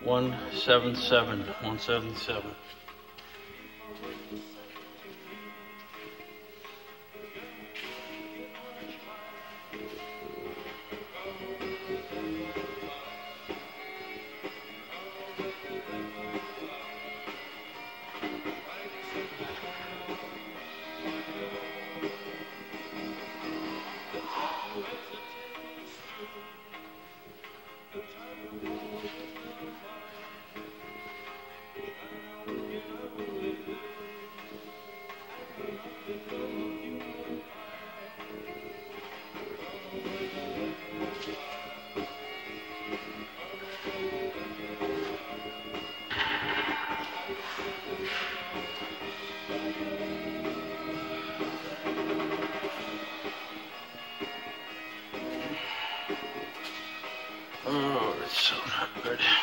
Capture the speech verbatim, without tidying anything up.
one seven seven, one seven seven. Oh, it's so not good.